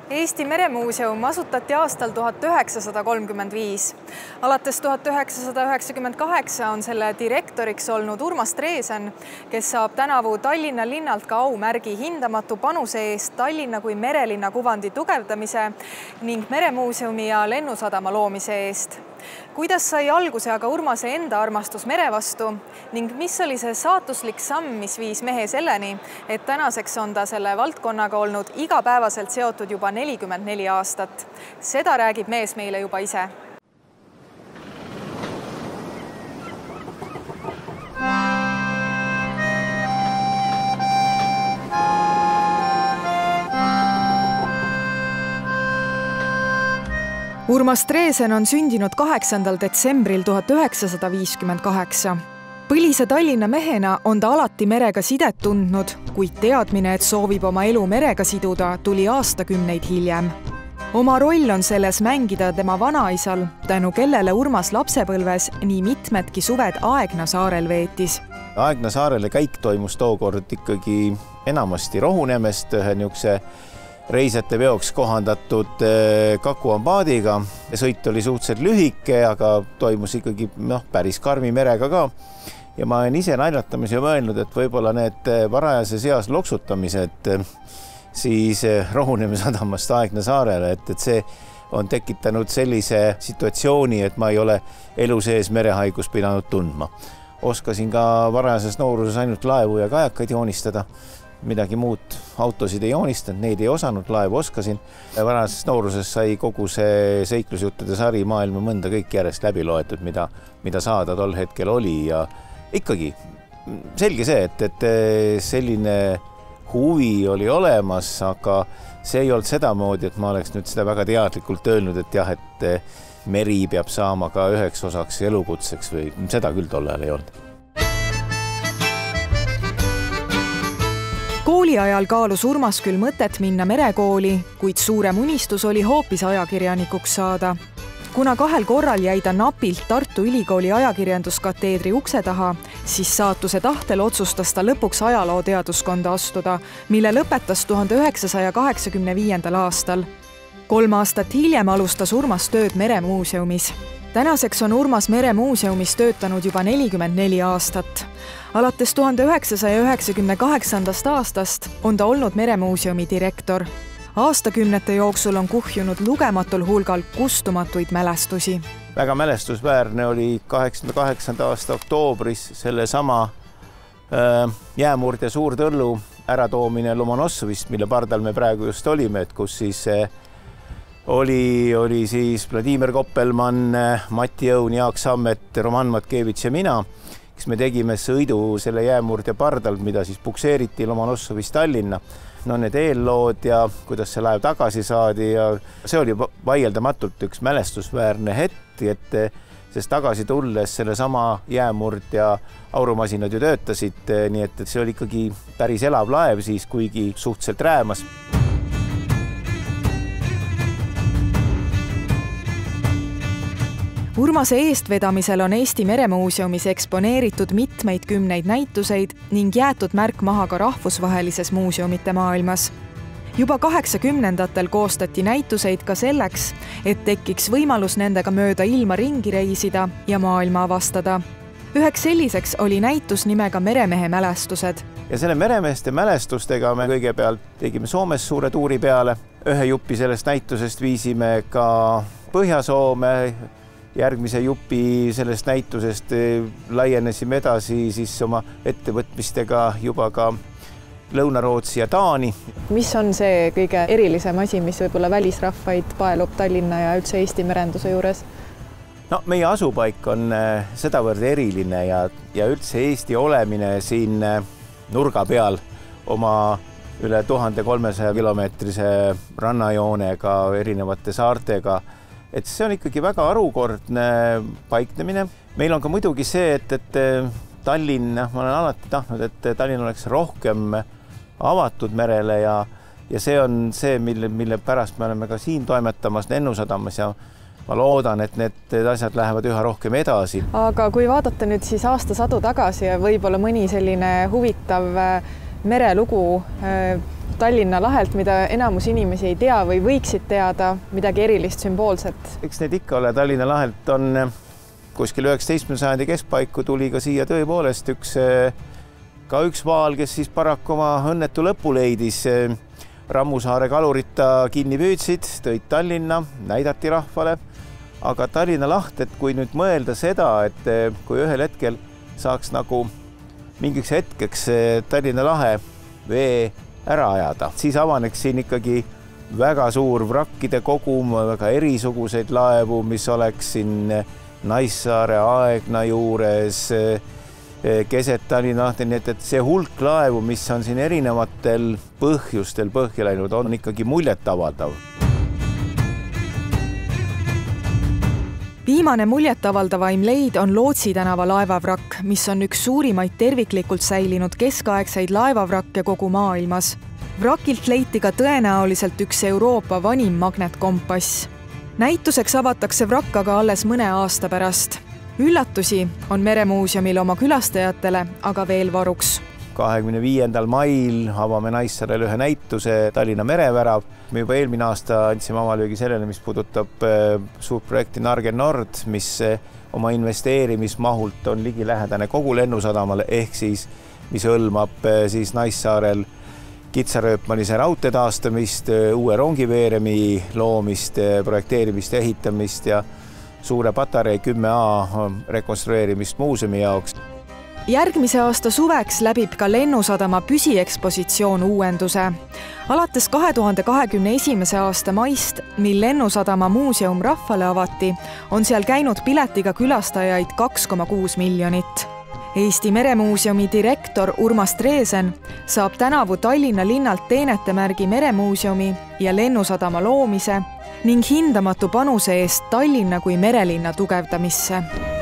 Eesti Meremuuseum asutati aastal 1935. Alates 1998 on selle direktoriks olnud Urmas Treesen, kes saab tänavu Tallinna linnalt ka aumärgi hindamatu panuse eest Tallinna kui merelinna kuvandi tugevdamise ning Meremuuseumi ja lennusadama loomise eest. Kuidas sai alguse aga Urmase enda armastus mere vastu ning mis oli see saatuslik samm, mis viis mehe selleni, et tänaseks on ta selle valdkonnaga olnud igapäevaselt seotud juba 44 aastat. Seda räägib mees meile juba ise. Urmas Treesen on sündinud 8. detsembril 1958. Põlise Tallinna mehena on ta alati merega sidet tundnud, kuid teadmine, et soovib oma elu merega siduda, tuli aastakümneid hiljem. Oma roll on selles mängida tema vanaisal, tänu kellele Urmas lapsepõlves nii mitmedki suved Aegna saarel veetis. Aegna saarele käik toimus tookord ikkagi enamasti Rohunemest ühe niisuguse reisijate veoks kohandatud kakuambaadiga. Sõit oli suhteliselt lühike, aga toimus ikkagi päris karmi merega ka. Ja ma olen ise naljatamise mõelnud, et võib-olla need varajase seas loksutamised siis Rohuneeme sadamast Aegna saarele, et see on tekitanud sellise situatsiooni, et ma ei ole elu sees merehaigust pidanud tundma. Oskasin ka varajases nooruses ainult laevu ja kajakaid joonistada. Midagi muud autosid ei joonistanud, neid ei osanud, laevu oskasin. Varajases nooruses sai kogu see seiklusjuttude sari maailma mõnda kõik järjest läbi loetud, mida saada tol hetkel oli. Ja ikkagi selge see, et selline huvi oli olemas, aga see ei olnud sedamoodi, et ma oleks nüüd seda väga teadlikult öelnud, et jah, et meri peab saama ka üheks osaks elukutseks või seda küll tol ajal ei olnud. Kooli ajal kaalus Urmas küll mõtet minna merekooli, kuid suurem unistus oli hoopis ajakirjanikuks saada. Kuna 2 korral jäi ta napilt Tartu Ülikooli ajakirjanduskateedri ukse taha, siis saatuse tahtel otsustas ta lõpuks ajalooteaduskonda astuda, mille lõpetas 1985. aastal. 3 aastat hiljem alustas Urmas tööd Meremuuseumis. Tänaseks on Urmas Meremuuseumis töötanud juba 44 aastat. Alates 1998. aastast on ta olnud Meremuuseumi direktor. Aastakümnete jooksul on kuhjunud lugematul hulgal kustumatuid mälestusi. Väga mälestusväärne oli 88. aasta oktoobris sellesama jäämurde Suur-Tõllu äratoomine Lomonossovist, mille pardal me praegu just olime, et kus siis oli siis Vladimir Koppelmann, Mati Õun, Jaak Sammet, Roman Matkevitš ja mina, kes me tegime sõidu selle jäämurde pardal, mida siis pukseeriti Lomonossovist Tallinna. Need eellood ja kuidas see laev tagasi saadi ja see oli vaieldamatult üks mälestusväärne hetk, sest tagasi tulles selle sama jäämurd ja aurumasinad ju töötasid, nii et see oli ikkagi päris elav laev siis, kuigi suhteliselt räämas. Urmase eestvedamisel on Eesti Meremuuseumis eksponeeritud mitmeid kümneid näituseid ning jäetud märk maha ka rahvusvahelises muuseumite maailmas. Juba 80-ndatel koostati näituseid ka selleks, et tekiks võimalus nendega mööda ilma ringi reisida ja maailma avastada. Üheks selliseks oli näitus nimega Meremehe mälestused. Ja selle meremeeste mälestustega me kõigepealt tegime Soomes suure tuuri peale. Ühe jupi sellest näitusest viisime ka Põhja-Soome. Järgmise jupi sellest näitusest laienesime edasi siis oma ettevõtmistega juba ka Lõuna-Rootsi ja Taani. Mis on see kõige erilisem asi, mis võib-olla välisrahvaid paelub Tallinna ja üldse Eesti merenduse juures? Meie asupaik on sedavõrd eriline ja üldse Eesti olemine siin nurga peal oma üle 1300 kilomeetrise rannajoonega, erinevate saartega, et see on ikkagi väga arukordne paiknemine. Meil on ka muidugi see, et Tallinn, ma olen alati tahtnud, et Tallinn oleks rohkem avatud merele ja see on see, mille pärast me oleme ka siin toimetamas lennusadamas ja ma loodan, et need asjad lähevad üha rohkem edasi. Aga kui vaadata nüüd siis aastasadu tagasi ja võib-olla mõni selline huvitav merelugu Tallinna lahelt, mida enamus inimesi ei tea või võiksid teada, midagi erilist, sümboolset? Eks need ikka ole. Tallinna lahelt on kuskil 19. sajandi keskpaiku tuli ka siia tõepoolest üks vaal, kes siis paraku oma õnnetu lõpu leidis. Rammusaare kalurid ta kinni püüdsid, tõid Tallinna, näidati rahvale. Aga Tallinna laht, et kui nüüd mõelda seda, et kui ühel hetkel saaks nagu mingiks hetkeks Tallinna lahe vee ära ajada, siis avaneks siin ikkagi väga suur vrakkide kogum, väga erisuguseid laevu, mis oleks siin Naissaare, Aegna juures, keset Tallinna lahti, nii et see hulk laevu, mis on siin erinevatel põhjustel põhja läinud, on ikkagi muljetavaldav. Viimane muljetavaldavaim leid on Lootsi tänava laevavrakk, mis on üks suurimaid terviklikult säilinud keskaegseid laevavrakke kogu maailmas. Vrakilt leiti ka tõenäoliselt üks Euroopa vanim magnetkompass. Näituseks avatakse vrakk aga alles mõne aasta pärast. Üllatusi on Meremuuseumil oma külastajatele aga veel varuks. 25. mail avame Naissaarel ühe näituse Tallinna merevärav. Me juba eelmine aasta andsime avalöögi sellele, mis puudutab suurt projekti Nargen Nord, mis oma investeerimismahult on ligilähedane kogu lennusadamale, ehk siis mis hõlmab siis Naissaarel kitsarööpmalise raudtee taastamist, uue rongiveeremi loomist, projekteerimist ja ehitamist ja suure patarei 10A rekonstrueerimist muuseumi jaoks. Järgmise aasta suveks läbib ka Lennusadama püsiekspositsioon uuenduse. Alates 2021. aasta maist, mil Lennusadama muuseum rahvale avati, on seal käinud piletiga külastajaid 2,6 miljonit. Eesti Meremuuseumi direktor Urmas Treesen saab tänavu Tallinna linnalt teenetemärgi Meremuuseumi ja Lennusadama loomise ning hindamatu panuse eest Tallinna kui merelinna tugevdamisse.